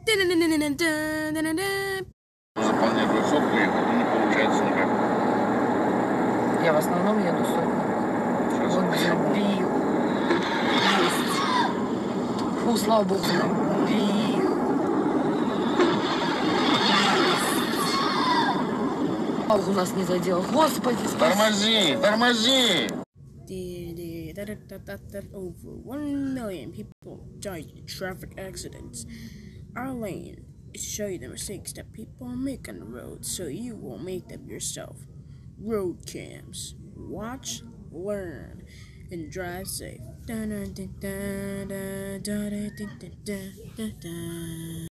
Заполнять 200 поехать, не получается никак. Я в основном еду сотню. Сейчас. Вот забил. Есть. Фу, слава богу, забил. У нас не задел. Господи, Тормози, тормози! Over 1 million people died in traffic accidents. Our lane is to show you the mistakes that people make on the road so you won't make them yourself. Road cams. Watch, learn, and drive safe.